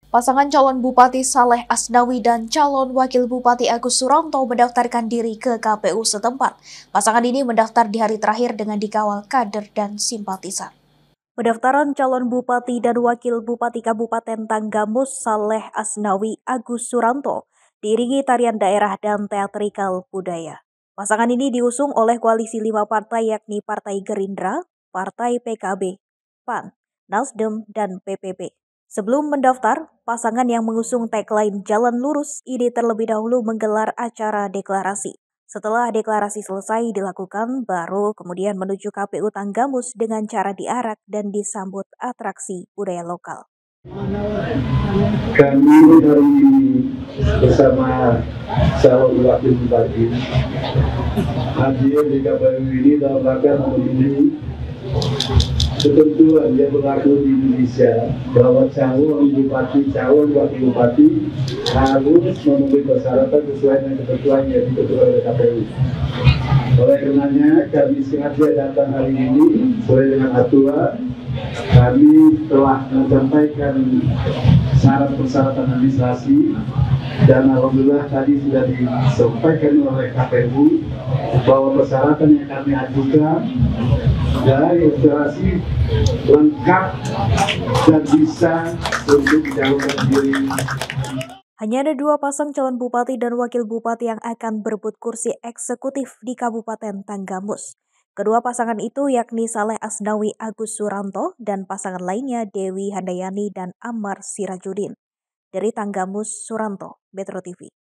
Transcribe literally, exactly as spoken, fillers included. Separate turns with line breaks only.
Pasangan calon Bupati Saleh Asnawi dan calon Wakil Bupati Agus Suranto mendaftarkan diri ke K P U setempat. Pasangan ini mendaftar di hari terakhir dengan dikawal kader dan simpatisan. Pendaftaran calon Bupati dan Wakil Bupati Kabupaten Tanggamus Saleh Asnawi Agus Suranto diiringi tarian daerah dan teatrikal budaya. Pasangan ini diusung oleh koalisi lima partai yakni Partai Gerindra, Partai P K B, P A N, Nasdem, dan P P B. Sebelum mendaftar, pasangan yang mengusung tagline Jalan Lurus ini terlebih dahulu menggelar acara deklarasi. Setelah deklarasi selesai dilakukan, baru kemudian menuju K P U Tanggamus dengan cara diarak dan disambut atraksi budaya lokal.
Kami hari ini bersama calon wakil bupati hadir di K P U ini dalam rangka memenuhi ketentuan yang berlaku di Indonesia bahwa calon bupati, calon wakil bupati harus memenuhi persyaratan sesuai dengan ketentuan yang ditentukan oleh K P U. Oleh karenanya kami sengaja datang hari ini sesuai dengan aturan. Kami telah menyampaikan syarat persyaratan administrasi dan alhamdulillah tadi sudah disampaikan oleh K P U bahwa persyaratan yang kami ajukan dari administrasi lengkap dan bisa untuk dicalonkan diri.
Hanya ada dua pasang calon bupati dan wakil bupati yang akan berebut kursi eksekutif di Kabupaten Tanggamus. Kedua pasangan itu yakni Saleh Asnawi Agus Suranto dan pasangan lainnya Dewi Handayani dan Ammar Sirajuddin. Dari Tanggamus, Suranto, Metro T V.